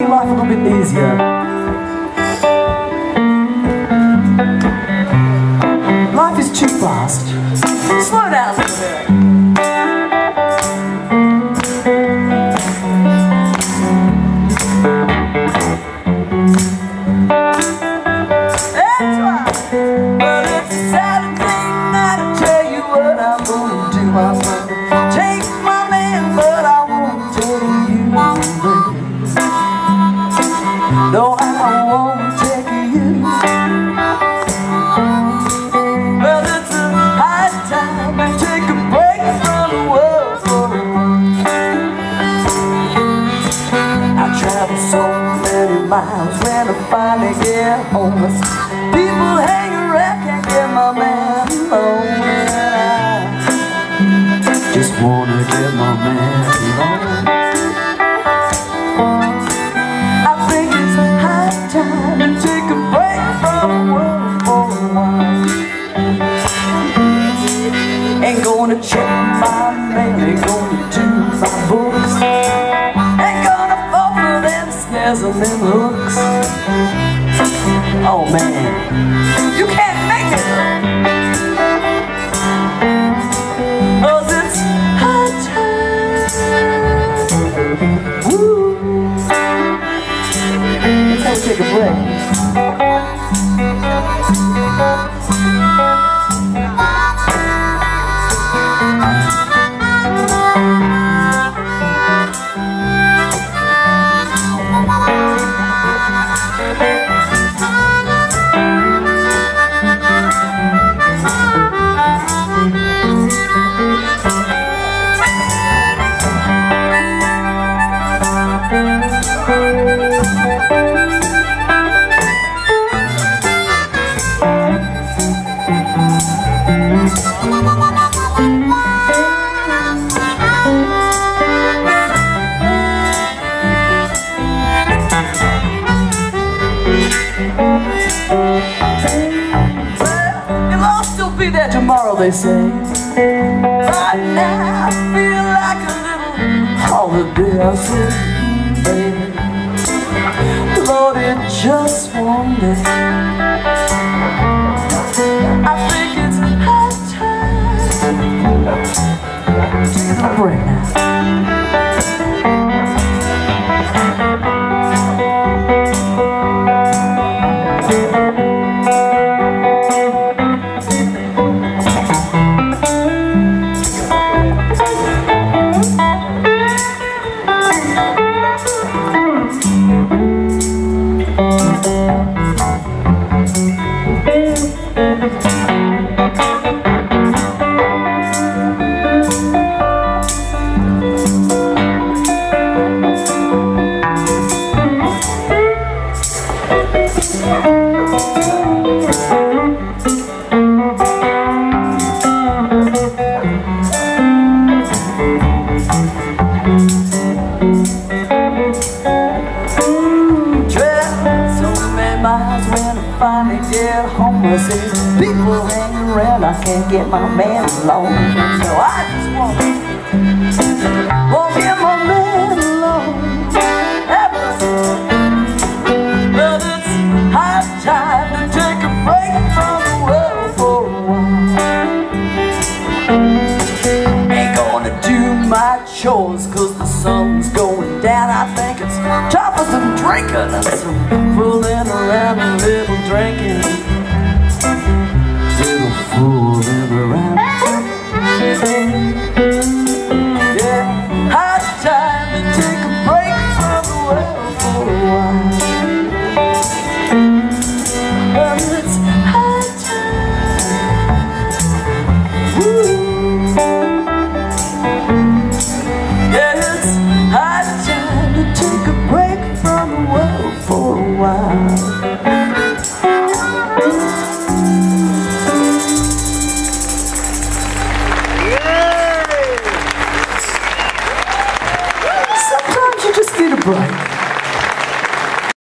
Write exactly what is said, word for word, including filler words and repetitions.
Life a little bit easier. Life is too fast. Slow down a little bit. That's right. But it's a sad thing not to tell you what I'm gonna do. I'm gonna take my man, but I won't tell you. No, I won't take you. Well, it's a high time to take a break from the world for a while. I travel so many miles when I finally get home. People hang around, can't get my man alone. And I just wanna get my man alone. Time to take a break from the world for a while. Ain't gonna check my mail, ain't gonna do my books, ain't gonna fall for them snares and them hooks. Oh man, you can't make it. Oh, it's high time. Woo. Let's take a break. Be there tomorrow, they say. Right now I feel like a little holiday. I said, baby, Lord, it's just one day. I think it's high time. Take a break now. Finally get home, I say, people hanging around, I can't get my man alone. So I just want to won't get my man alone. Well, it's high time to take a break from the world for a while. Ain't gonna do my chores cause the sun's going down. I think it's time for some drinking and some fooling around, a little drinking, little fool.